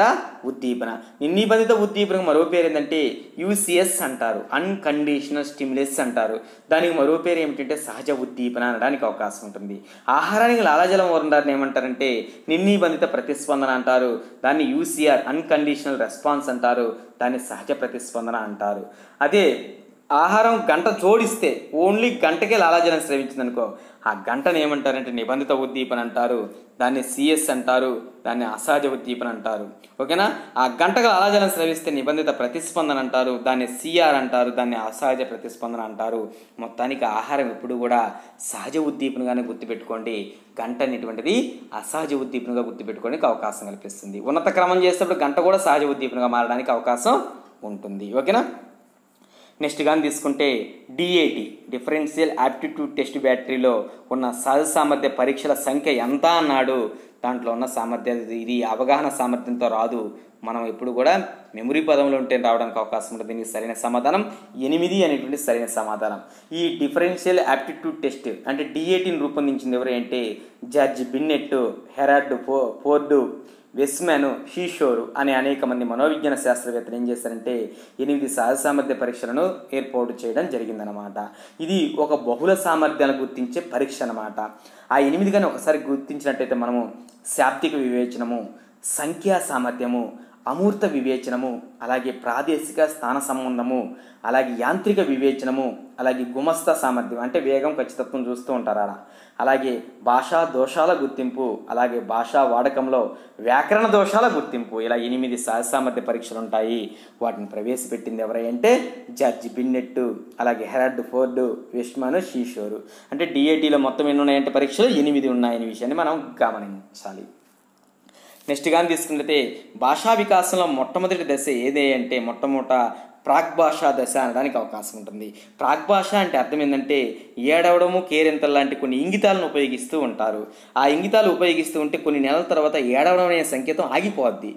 S1: ఉద్దీపన మరో పేరు ఏంటంటే యూసిఎస్ అంటారు, అన్కండిషనల్ స్టిమ్యులస్ అంటారు. దానికి మరో పేరు ఏమిటంటే సహజ ఉద్దీపన అనడానికి అవకాశం ఉంటుంది. ఆహారానికి లాలాజలం వరండాన్ని ఏమంటారంటే నిర్నిబంధిత ప్రతిస్పందన అంటారు. దాన్ని యూసిఆర్ అన్కండిషనల్ రెస్పాన్స్ అంటారు. దాన్ని సహజ ప్రతిస్పందన అంటారు. అదే ఆహారం గంట జోడిస్తే ఓన్లీ గంటకే లాలాజలం స్రవించింది అనుకో, ఆ గంటను ఏమంటారంటే నిబంధిత ఉద్దీపన అంటారు. దాన్ని సిఎస్ అంటారు, దాన్ని అసహజ ఉద్దీపన అంటారు. ఓకేనా. ఆ గంటగా లాలాజలం స్రవిస్తే నిబంధిత ప్రతిస్పందన అంటారు, దాన్ని సిఆర్ అంటారు, దాన్ని అసహజ ప్రతిస్పందన అంటారు. మొత్తానికి ఆహారం ఎప్పుడు కూడా సహజ ఉద్దీపనగానే గుర్తుపెట్టుకోండి. గంట అనేటువంటిది అసహజ ఉద్దీపనగా గుర్తుపెట్టుకోవడానికి అవకాశం కల్పిస్తుంది. ఉన్నత క్రమం చేసేటప్పుడు గంట కూడా సహజ ఉద్దీపనగా మారడానికి అవకాశం ఉంటుంది. ఓకేనా. నెక్స్ట్ కానీ తీసుకుంటే డిఏటి డిఫరెన్షియల్ యాప్టిట్యూడ్ టెస్ట్ బ్యాటరీలో ఉన్న సహజ సామర్థ్య పరీక్షల సంఖ్య ఎంత అన్నాడు. దాంట్లో ఉన్న సామర్థ్యం ఇది అవగాహన సామర్థ్యంతో రాదు. మనం ఎప్పుడు కూడా మెమరీ పదంలో ఉంటే రావడానికి అవకాశం ఉంటుంది. దీనికి సరైన సమాధానం 8 అనేటువంటి సరైన సమాధానం. ఈ డిఫరెన్షియల్ యాప్టిట్యూడ్ టెస్ట్ అంటే డిఏటిని రూపొందించింది ఎవరు అంటే George Bennett, Harold Ford, Wesman, Seashore అనే అనేక మంది మనోవిజ్ఞాన శాస్త్రవేత్తలు ఏం చేశారంటే 8 సహజ సామర్థ్య పరీక్షలను ఏర్పాటు చేయడం జరిగిందనమాట. ఇది ఒక బహుళ సామర్థ్యాలను గుర్తించే పరీక్ష అనమాట. ఆ 8 కానీ ఒకసారి గుర్తించినట్టయితే మనము శాబ్దిక వివేచనము, సంఖ్యా సామర్థ్యము, అమూర్త వివేచనము, అలాగే ప్రాదేశిక స్థాన సంబంధము, అలాగే యాంత్రిక వివేచనము, అలాగే గుమస్తా సామర్థ్యం అంటే వేగం, ఖచ్చితత్వం చూస్తూ ఉంటారు ఆడ, అలాగే భాషా దోషాల గుర్తింపు, అలాగే భాషా వాడకంలో వ్యాకరణ దోషాల గుర్తింపు, ఇలా 8 సహజ సామర్థ్య పరీక్షలు ఉంటాయి. వాటిని ప్రవేశపెట్టింది ఎవరంటే జార్జ్ బిన్నెట్, అలాగే హెరాల్డ్ ఫోర్డ్, వెస్మ్యాన్, హీషోర్. అంటే డిఏటీలో మొత్తం ఎన్ని ఉన్నాయంటే పరీక్షలు 8 ఉన్నాయనే విషయాన్ని మనం గమనించాలి. నెక్స్ట్ కానీ తీసుకుంటే భాషా వికాసంలో మొట్టమొదటి దశ ఏదే అంటే మొట్టమొదట ప్రాగ్భాషా దశ అనడానికి అవకాశం ఉంటుంది. ప్రాగ్భాష అంటే అర్థం ఏంటంటే ఏడవడము, కేరింతలు లాంటి కొన్ని ఇంగితాలను ఉపయోగిస్తూ ఉంటారు. ఆ ఇంగితాలు ఉపయోగిస్తూ ఉంటే కొన్ని నెలల తర్వాత ఏడవడం అనే సంకేతం ఆగిపోద్ది.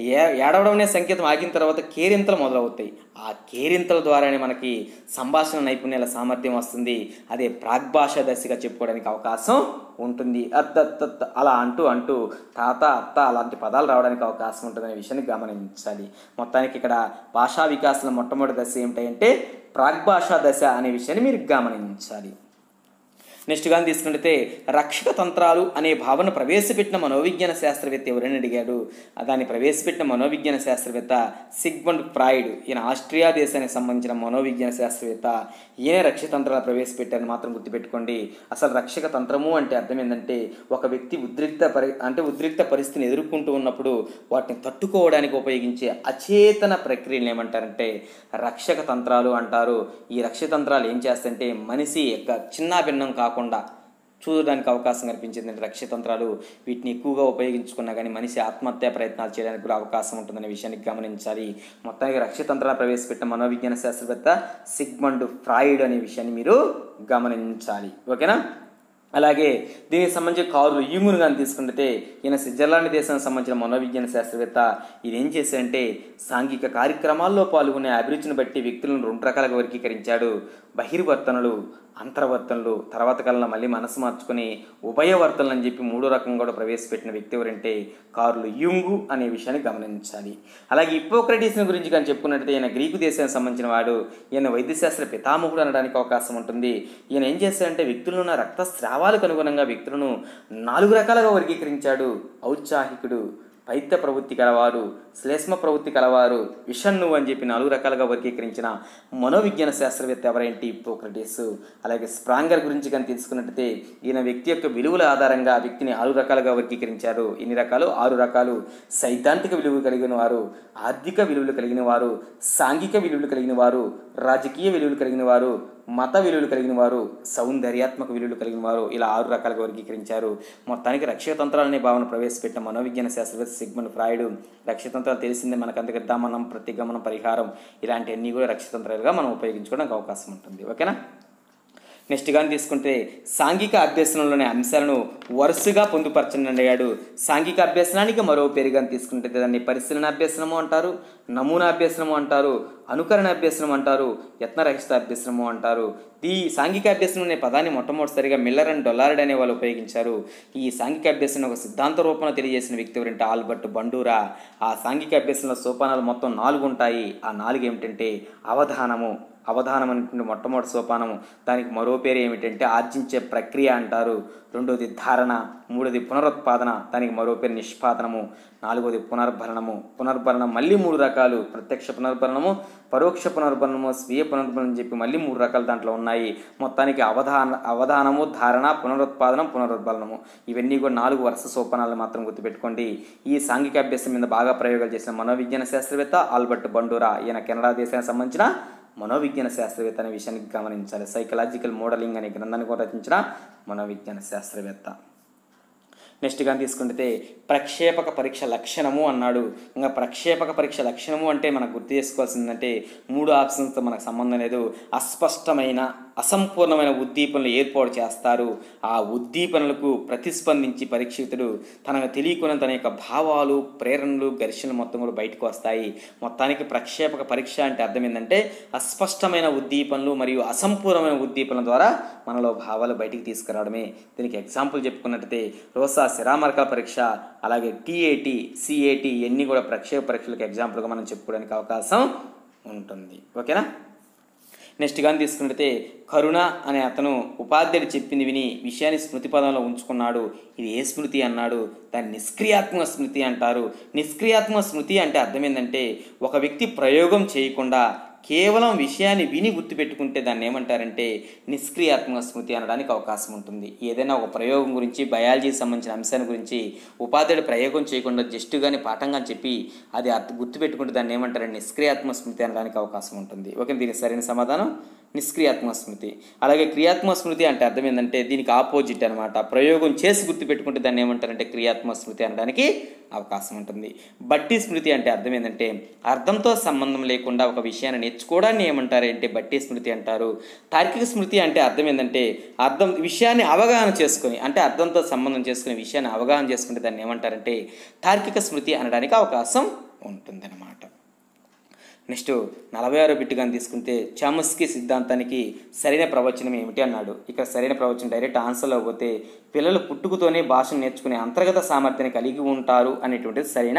S1: ఏడవడం అనే సంకేతం ఆగిన తర్వాత కేరింతలు మొదలవుతాయి. ఆ కేరింతల ద్వారానే మనకి సంభాషణ నైపుణ్యాల సామర్థ్యం వస్తుంది. అదే ప్రాగ్భాష దశగా చెప్పుకోవడానికి అవకాశం ఉంటుంది. అలా అంటూ తాత, అత్త అలాంటి పదాలు రావడానికి అవకాశం ఉంటుందనే విషయాన్ని గమనించాలి. మొత్తానికి ఇక్కడ భాషా వికాసంలో మొట్టమొదటి దశ ఏమిటంటే ప్రాగ్భాషా దశ అనే విషయాన్ని మీరు గమనించాలి. నెక్స్ట్ కానీ తీసుకుంటే రక్షక తంత్రాలు అనే భావన ప్రవేశపెట్టిన మనోవిజ్ఞాన శాస్త్రవేత్త ఎవరని అడిగాడు. దాన్ని ప్రవేశపెట్టిన మనోవిజ్ఞాన శాస్త్రవేత్త సిగ్మండ్ ఫ్రాయిడ్. ఈయన ఆస్ట్రియా దేశానికి సంబంధించిన మనోవిజ్ఞాన శాస్త్రవేత్త. ఈయన రక్షక తంత్రాలు ప్రవేశపెట్టారని మాత్రం గుర్తుపెట్టుకోండి. అసలు రక్షక తంత్రము అంటే అర్థం ఏంటంటే ఒక వ్యక్తి ఉద్రిక్త పరిస్థితిని ఎదుర్కొంటూ ఉన్నప్పుడు వాటిని తట్టుకోవడానికి ఉపయోగించే అచేతన ప్రక్రియలు ఏమంటారంటే రక్షక తంత్రాలు అంటారు. ఈ రక్షక తంత్రాలు ఏం చేస్తాయంటే మనిషి యొక్క చిన్నాభిన్నం కాకుండా చూడడానికి అవకాశం కనిపించింది రక్షక తంత్రాలు. వీటిని ఎక్కువగా ఉపయోగించుకున్నా కానీ మనిషి ఆత్మహత్యా ప్రయత్నాలు చేయడానికి కూడా అవకాశం ఉంటుందనే విషయాన్ని గమనించాలి. మొత్తానికి రక్షక తంత్రాలు ప్రవేశపెట్టిన మనోవిజ్ఞాన శాస్త్రవేత్త సిగ్మండ్ ఫ్రాయిడ్ అనే విషయాన్ని మీరు గమనించాలి. ఓకేనా. అలాగే దీనికి సంబంధించి కార్ల్ యూంగ్ను కానీ తీసుకుంటే ఈయన స్విట్జర్లాండ్ దేశానికి సంబంధించిన మనోవిజ్ఞాన శాస్త్రవేత్త. ఇది ఏం చేశాడంటే సాంఘిక కార్యక్రమాల్లో పాల్గొనే అభిరుచిని బట్టి వ్యక్తులను 2 రకాలుగా వర్గీకరించాడు. బహిర్వర్తనలు, అంతర్వర్తనలు. తర్వాత కాలంలో మళ్ళీ మనసు మార్చుకుని ఉభయవర్తనలు అని చెప్పి 3వ రకం కూడా ప్రవేశపెట్టిన వ్యక్తి ఎవరంటే కార్ల్ యూంగ్ అనే విషయాన్ని గమనించాలి. అలాగే హిప్పోక్రటీస్ని గురించి కానీ చెప్పుకున్నట్టయితే ఈయన గ్రీకు దేశానికి సంబంధించిన వాడు. ఈయన వైద్యశాస్త్ర పితామహుడు అనడానికి అవకాశం ఉంటుంది. ఈయన ఏం చేశాడంటే వ్యక్తుల్లో ఉన్న రక్తస్రావాలకు అనుగుణంగా వ్యక్తులను 4 రకాలుగా వర్గీకరించాడు. ఔత్సాహికుడు, పైత్య ప్రవృత్తి కలవారు, శ్లేష్మ ప్రవృత్తి కలవారు, విషన్ను అని చెప్పి 4 రకాలుగా వర్గీకరించిన మనోవిజ్ఞాన శాస్త్రవేత్త ఎవరైంటి హిప్పోక్రటీస్. అలాగే స్ప్రాంగర్ గురించి కానీ తెలుసుకున్నట్టయితే ఈయన వ్యక్తి యొక్క విలువల ఆధారంగా వ్యక్తిని 6 రకాలుగా వర్గీకరించారు. ఎన్ని రకాలు? 6 రకాలు. సైద్ధాంతిక విలువలు కలిగిన వారు, ఆర్థిక విలువలు కలిగిన వారు, సాంఘిక విలువలు కలిగిన వారు, రాజకీయ విలువలు కలిగిన వారు, మత విలువలు కలిగిన వారు, సౌందర్యాత్మక విలువలు కలిగిన వారు. ఇలా 6 రకాలుగా వర్గీకరించారు. మొత్తానికి రక్షక తంత్రాలనే భావన ప్రవేశపెట్టిన మనోవిజ్ఞాన శాస్త్రవేత్త సిగ్మండ్ ఫ్రాయిడ్. రక్షక తంత్రాలు తెలిసిందే మనకంతగా దమనం, ప్రతిగమనం, పరిహారం ఇలాంటివన్నీ కూడా రక్షక తంత్రాలుగా మనం ఉపయోగించుకోవడానికి అవకాశం ఉంటుంది. ఓకేనా. నెక్స్ట్ కానీ తీసుకుంటే సాంఘిక అభ్యసనంలోని అంశాలను వరుసగా పొందుపరచండి అడిగాడు. సాంఘిక అభ్యసనానికి మరో పేరుగా తీసుకుంటే దాన్ని పరిశీలన అభ్యసనము అంటారు, నమూనా అభ్యసనము అంటారు, అనుకరణ అభ్యసనం అంటారు, యత్నరహిత అభ్యసనము అంటారు. ఈ సాంఘిక అభ్యసనం అనే పదాన్ని మొట్టమొదటిసారిగా మిల్లర్ అండ్ డొలార్డ్ అనే వాళ్ళు ఉపయోగించారు. ఈ సాంఘిక అభ్యసనం ఒక సిద్ధాంత రూపంలో తెలియజేసిన వ్యక్తి ఎవరంటే ఆల్బర్ట్ బండూరా. ఆ సాంఘిక అభ్యసనంలో సోపానాలు మొత్తం 4 ఉంటాయి. ఆ 4 ఏమిటంటే అవధానం అనేటువంటి మొట్టమొదటి సోపానము. దానికి మరో పేరు ఏమిటంటే ఆర్జించే ప్రక్రియ అంటారు. 2వది ధారణ, 3వది పునరుత్పాదన, దానికి మరో పేరు నిష్పాదనము, 4వది పునర్భరణం మళ్ళీ 3 రకాలు. ప్రత్యక్ష పునర్భరణము, పరోక్ష పునర్భరణము, స్వీయ పునర్భరణం అని చెప్పి మళ్ళీ 3 రకాలు దాంట్లో ఉన్నాయి. మొత్తానికి అవధానము, ధారణ, పునరుత్పాదనం, పునరుద్భరణము ఇవన్నీ కూడా 4 వరుస సోపానాలు మాత్రం గుర్తుపెట్టుకోండి. ఈ సాంఘిక అభ్యాసం మీద బాగా ప్రయోగాలు చేసిన మనోవిజ్ఞాన శాస్త్రవేత్త ఆల్బర్ట్ బండూరా. ఈయన కెనడా దేశానికి సంబంధించిన మనోవిజ్ఞాన శాస్త్రవేత్త అనే విషయాన్ని గమనించాలి. సైకలాజికల్ మోడలింగ్ అనే గ్రంథాన్ని కూడా రచించిన మనోవిజ్ఞాన శాస్త్రవేత్త. నెక్స్ట్ కానీ తీసుకుంటే ప్రక్షేపక పరీక్ష లక్షణము అన్నాడు. ఇంకా ప్రక్షేపక పరీక్ష లక్షణము అంటే మనకు గుర్తు చేసుకోవాల్సిందంటే 3 ఆప్షన్స్తో మనకు సంబంధం లేదు. అస్పష్టమైన, అసంపూర్ణమైన ఉద్దీపనలు ఏర్పాటు చేస్తారు. ఆ ఉద్దీపనలకు ప్రతిస్పందించి పరీక్షితుడు తనకు తెలియకుండా తన యొక్క భావాలు, ప్రేరణలు, ఘర్షణలు మొత్తం కూడా బయటకు వస్తాయి. మొత్తానికి ప్రక్షేపక పరీక్ష అంటే అర్థం ఏంటంటే అస్పష్టమైన ఉద్దీపనలు మరియు అసంపూర్ణమైన ఉద్దీపనల ద్వారా మనలో భావాలు బయటికి తీసుకురావడమే. దీనికి ఎగ్జాంపుల్ చెప్పుకున్నట్టయితే రోసా శిరామర్కల పరీక్ష, అలాగే టీఏటీ, సిఏటీ ఇవన్నీ కూడా ప్రక్షేప పరీక్షలకు ఎగ్జాంపుల్గా మనం చెప్పుకోవడానికి అవకాశం ఉంటుంది. ఓకేనా. నెక్స్ట్ కానీ తీసుకుంటే కరుణ అనే అతను ఉపాధ్యాయుడు చెప్పింది విని విషయాన్ని స్మృతి పదంలో ఉంచుకున్నాడు. ఇది ఏ స్మృతి అన్నాడు? దాన్ని నిష్క్రియాత్మక స్మృతి అంటారు. నిష్క్రియాత్మక స్మృతి అంటే అర్థం ఏంటంటే ఒక వ్యక్తి ప్రయోగం చేయకుండా కేవలం విషయాన్ని విని గుర్తుపెట్టుకుంటే దాన్ని ఏమంటారంటే నిష్క్రియాత్మక స్మృతి అనడానికి అవకాశం ఉంటుంది. ఏదైనా ఒక ప్రయోగం గురించి, బయాలజీకి సంబంధించిన అంశాన్ని గురించి ఉపాధ్యాయుడు ప్రయోగం చేయకుండా జస్ట్ కానీ పాఠంగా చెప్పి అది గుర్తుపెట్టుకుంటే దాన్ని ఏమంటారంటే నిష్క్రియాత్మక స్మృతి అనడానికి అవకాశం ఉంటుంది. ఓకే, దీనికి సరైన సమాధానం నిష్క్రియాత్మక స్మృతి. అలాగే క్రియాత్మక స్మృతి అంటే అర్థం ఏంటంటే దీనికి ఆపోజిట్ అనమాట. ప్రయోగం చేసి గుర్తుపెట్టుకుంటే దాన్ని ఏమంటారంటే క్రియాత్మక స్మృతి అనడానికి అవకాశం ఉంటుంది. బట్టి స్మృతి అంటే అర్థం ఏంటంటే అర్థంతో సంబంధం లేకుండా ఒక విషయాన్ని నేర్చుకోవడాన్ని ఏమంటారంటే బట్టి స్మృతి అంటారు. తార్కిక స్మృతి అంటే అర్థం ఏంటంటే విషయాన్ని అవగాహన చేసుకొని, అంటే అర్థంతో సంబంధం చేసుకునే విషయాన్ని అవగాహన చేసుకుంటే దాన్ని ఏమంటారంటే తార్కిక స్మృతి అనడానికి అవకాశం ఉంటుందన్నమాట. నెక్స్ట్ 46వ బిట్ కానీ తీసుకుంటే చామ్స్కీ సిద్ధాంతానికి సరైన ప్రవచనం ఏమిటి అన్నాడు. ఇక్కడ సరైన ప్రవచనం డైరెక్ట్ ఆన్సర్లో పోతే పిల్లలు పుట్టుకతోనే భాషను నేర్చుకునే అంతర్గత సామర్థ్యాన్ని కలిగి ఉంటారు అనేటువంటిది సరైన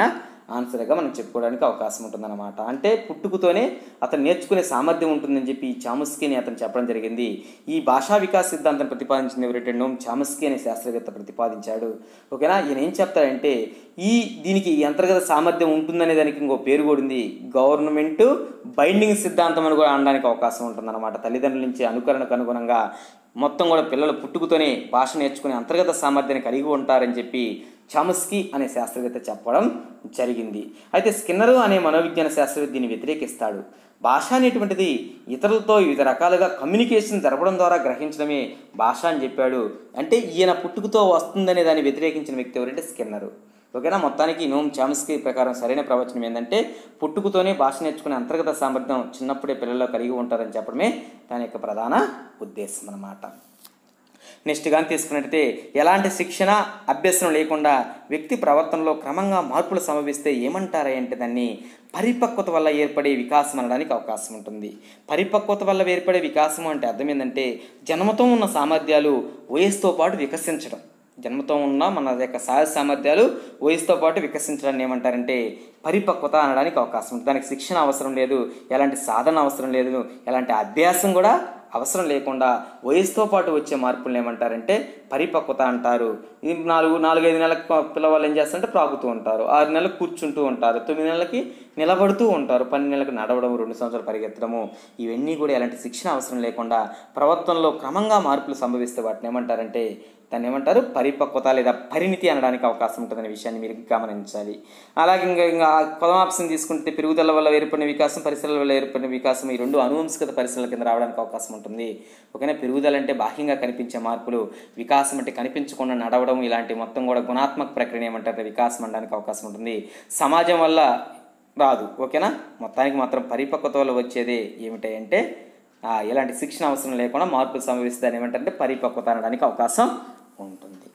S1: ఆన్సర్గా మనం చెప్పుకోవడానికి అవకాశం ఉంటుందన్నమాట. అంటే పుట్టుకతోనే అతను నేర్చుకునే సామర్థ్యం ఉంటుందని చెప్పి చామ్స్కీని అతను చెప్పడం జరిగింది. ఈ భాషా వికాస్ సిద్ధాంతం ప్రతిపాదించిన ఎవరైతే నోమ్ చామ్స్కీ అనే శాస్త్రవేత్త ప్రతిపాదించాడు. ఓకేనా. ఈయన ఏం చెప్తాడంటే దీనికి ఈ అంతర్గత సామర్థ్యం ఉంటుందనే దానికి ఇంకో పేరు కూడా ఉంది, గవర్నమెంట్ బైండింగ్ సిద్ధాంతం అని కూడా అనడానికి అవకాశం ఉంటుందన్నమాట. తల్లిదండ్రుల నుంచి అనుకరణకు అనుగుణంగా మొత్తం కూడా పిల్లలు పుట్టుకతోనే భాష నేర్చుకునే అంతర్గత సామర్థ్యాన్ని కలిగి ఉంటారని చెప్పి చామ్స్కీ అనే శాస్త్రవేత్త చెప్పడం జరిగింది. అయితే స్కిన్నర్ అనే మనోవిజ్ఞాన శాస్త్రవేత్త దీన్ని వ్యతిరేకిస్తాడు. భాష అనేటువంటిది ఇతరులతో వివిధ రకాలుగా కమ్యూనికేషన్ జరపడం ద్వారా గ్రహించడమే భాష అని చెప్పాడు. అంటే ఈయన పుట్టుకతో వస్తుందనే దాన్ని వ్యతిరేకించిన వ్యక్తి ఎవరంటే స్కిన్నరు. ఓకేనా. మొత్తానికి నోమ్ చామ్స్కీ ప్రకారం సరైన ప్రవచనం ఏంటంటే పుట్టుకతోనే భాష నేర్చుకునే అంతర్గత సామర్థ్యం చిన్నప్పుడే పిల్లల్లో కలిగి ఉంటారని చెప్పడమే దాని యొక్క ప్రధాన ఉద్దేశం అన్నమాట. నెక్స్ట్ కానీ తీసుకున్నట్టయితే ఎలాంటి శిక్షణ అభ్యసనం లేకుండా వ్యక్తి ప్రవర్తనలో క్రమంగా మార్పులు సంభవిస్తే ఏమంటారంటే దాన్ని పరిపక్వత వల్ల ఏర్పడే వికాసం అనడానికి అవకాశం ఉంటుంది. పరిపక్వత వల్ల ఏర్పడే వికాసం అంటే అర్థం ఏంటంటే జన్మతో ఉన్న సామర్థ్యాలు వయస్సుతో పాటు వికసించడం. జన్మతో ఉన్న మన యొక్క సహజ సామర్థ్యాలు వయసుతో పాటు వికసించడాన్ని ఏమంటారంటే పరిపక్వత అనడానికి అవకాశం ఉంటుంది. దానికి శిక్షణ అవసరం లేదు, ఎలాంటి సాధన అవసరం లేదు, ఎలాంటి అభ్యాసం కూడా అవసరం లేకుండా వయసుతో పాటు వచ్చే మార్పులను ఏమంటారంటే పరిపక్వత అంటారు. ఇది 4-5 నెలలకు పిల్లవాళ్ళు ఏం చేస్తారంటే ప్రాకుతూ ఉంటారు, 6 నెలలకు కూర్చుంటూ ఉంటారు, 9 నెలలకి నిలబడుతూ ఉంటారు, 12 నెలలకు నడవడం, 2 సంవత్సరాలు పరిగెత్తడము, ఇవన్నీ కూడా ఎలాంటి శిక్షణ అవసరం లేకుండా ప్రవర్తనలో క్రమంగా మార్పులు సంభవిస్తే వాటిని ఏమంటారంటే దాన్ని ఏమంటారు పరిపక్వత లేదా పరిణితి అనడానికి అవకాశం ఉంటుందనే విషయాన్ని మీరు గమనించాలి. అలాగే ఇంకా కొలమాప్సం తీసుకుంటే పెరుగుదల వల్ల ఏర్పడిన వికాసం, పరిసరాల వల్ల ఏర్పడిన వికాసం, ఈ రెండు అనువంశికత పరిసరాల కింద రావడానికి అవకాశం ఉంటుంది. ఓకేనా. పెరుగుదల అంటే బాహ్యంగా కనిపించే మార్పులు, వికాసం అంటే కనిపించకుండా నడవడం, ఇలాంటి మొత్తం కూడా గుణాత్మక ప్రక్రియ ఏమంటారు వికాసం అనడానికి అవకాశం ఉంటుంది. సమాజం వల్ల రాదు. ఓకేనా. మొత్తానికి మాత్రం పరిపక్వత వల్ల వచ్చేది ఏమిటంటే ఎలాంటి శిక్షణ అవసరం లేకుండా మార్పులు సంభవిస్తాయని ఏమంటారంటే పరిపక్వత అనడానికి అవకాశం ఉంటుంది.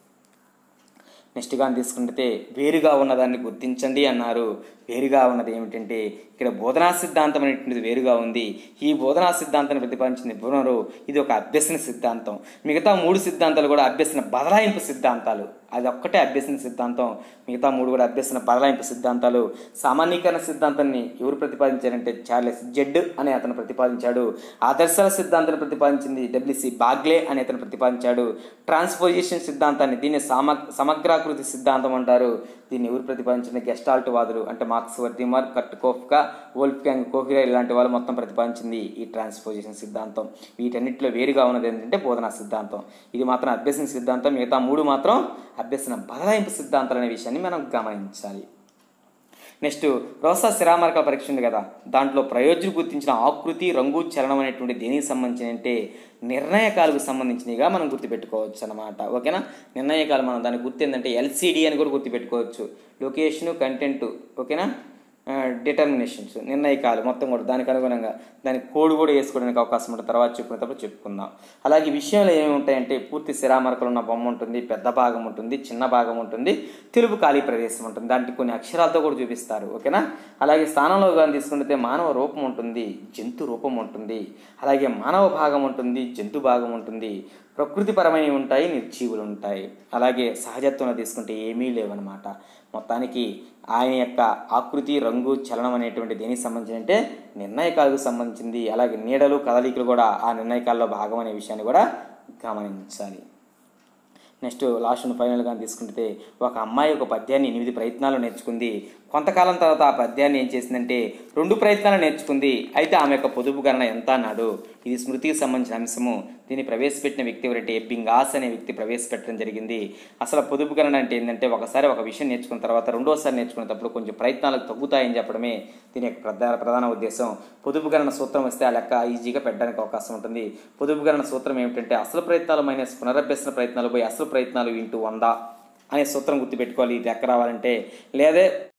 S1: నెక్స్ట్ కానీ తీసుకుంటే వేరుగా ఉన్నదాన్ని గుర్తించండి అన్నారు. వేరుగా ఉన్నది ఏమిటంటే ఇక్కడ బోధనా సిద్ధాంతం అనేటువంటిది వేరుగా ఉంది. ఈ బోధనా సిద్ధాంతాన్ని ప్రతిపాదించింది ఎవరు? ఇది ఒక అభ్యసన సిద్ధాంతం. మిగతా 3 సిద్ధాంతాలు కూడా అభ్యసన బదలాయింపు సిద్ధాంతాలు. అది ఒక్కటే అభ్యసన సిద్ధాంతం, మిగతా 3 కూడా అభ్యసన బదలాయింపు సిద్ధాంతాలు. సామాన్యీకరణ సిద్ధాంతాన్ని ఎవరు ప్రతిపాదించారంటే చార్లెస్ జెడ్ అనే అతను ప్రతిపాదించాడు. ఆదర్శాల సిద్ధాంతాన్ని ప్రతిపాదించింది డబ్ల్యూసి బాగ్లే అనే అతను ప్రతిపాదించాడు. ట్రాన్స్పోజిషన్ సిద్ధాంతాన్ని దీన్ని సమగ్రాకృతి సిద్ధాంతం అంటారు. దీన్ని ఎవరు ప్రతిపాదించిన గెస్టాల్ట్ వాదులు అంటే Max Wertheimer, Kurt Koffka, Wolfgang Kohler ఇలాంటి వాళ్ళు మొత్తం ప్రతిపాదించింది ఈ ట్రాన్స్పోజిషన్ సిద్ధాంతం. వీటన్నిటిలో వేరుగా ఉన్నది ఏంటంటే బోధనా సిద్ధాంతం. ఇది మాత్రం అభ్యసన సిద్ధాంతం, మిగతా 3 మాత్రం అభ్యసన బదలాయింపు సిద్ధాంతాలు అనే విషయాన్ని మనం గమనించాలి. నెక్స్ట్ రోసా శిరామార్గ పరీక్ష ఉంది కదా, దాంట్లో ప్రయోజకులు గుర్తించిన ఆకృతి, రంగు, చలనం అనేటువంటి దేనికి సంబంధించిన అంటే నిర్ణయకాలకు సంబంధించినవిగా మనం గుర్తుపెట్టుకోవచ్చు అన్నమాట. ఓకేనా. నిర్ణయకాలు మనం దాని గుర్తు ఏంటంటే ఎల్సిడి అని కూడా గుర్తుపెట్టుకోవచ్చు. లొకేషను, కంటెంట్, ఓకేనా, డిటర్మినేషన్స్, నిర్ణయకాలు మొత్తం కూడా దానికి అనుగుణంగా దానికి కోడ్ కూడా వేసుకోవడానికి అవకాశం ఉంటుంది. తర్వాత చెప్పుకునేటప్పుడు చెప్పుకుందాం. అలాగే విషయంలో ఏమి ఉంటాయంటే పూర్తి శిరామరకలు ఉన్న బొమ్మ ఉంటుంది, పెద్ద భాగం ఉంటుంది, చిన్న భాగం ఉంటుంది, తెలుపు ఖాళీ ప్రదేశం ఉంటుంది, దాంట్లో కొన్ని అక్షరాలతో కూడా చూపిస్తారు. ఓకేనా. అలాగే స్థానంలో కానీ తీసుకుంటే మానవ రూపం ఉంటుంది, జంతు రూపం ఉంటుంది, అలాగే మానవ భాగం ఉంటుంది, జంతు భాగం ఉంటుంది, ప్రకృతిపరమైనవి ఉంటాయి, నిర్జీవులు ఉంటాయి. అలాగే సహజత్వంలో తీసుకుంటే ఏమీ లేవన్నమాట. మొత్తానికి ఆయన యొక్క ఆకృతి, రంగు, చలనం అనేటువంటి దేనికి సంబంధించి అంటే నిర్ణయకాలకు సంబంధించింది. అలాగే నీడలు, కదలికలు కూడా ఆ నిర్ణయకాల్లో భాగం అనే విషయాన్ని కూడా గమనించాలి. నెక్స్ట్ లాస్ట్ ఫైనల్గా తీసుకుంటే ఒక అమ్మాయి ఒక పద్యాన్ని 8 ప్రయత్నాలు నేర్చుకుంది. కొంతకాలం తర్వాత ఆ పద్యాన్ని ఏం చేసిందంటే 2 ప్రయత్నాలు నేర్చుకుంది. అయితే ఆమె యొక్క పొదుపు గణన ఎంత అన్నాడు. ఇది స్మృతికి సంబంధించిన అంశము. దీన్ని ప్రవేశపెట్టిన వ్యక్తి ఎవరంటే ఎబ్బింగాస్ అనే వ్యక్తి ప్రవేశపెట్టడం జరిగింది. అసలు పొదుపు గణన అంటే ఏంటంటే ఒకసారి ఒక విషయం నేర్చుకున్న తర్వాత రెండోసారి నేర్చుకునేటప్పుడు కొంచెం ప్రయత్నాలకు తగ్గుతాయని చెప్పడమే దీని యొక్క ప్రధాన ఉద్దేశం. పొదుపు గణన సూత్రం వస్తే ఆ లెక్క ఈజీగా పెట్టడానికి అవకాశం ఉంటుంది. పొదుపు గణన సూత్రం ఏమిటంటే అసలు ప్రయత్నాలు మైనస్ పునరభ్యసన ప్రయత్నాలు పోయి అసలు ప్రయత్నాలు × 100 అనే సూత్రం గుర్తుపెట్టుకోవాలి. ఇది లెక్క రావాలంటే. లేదా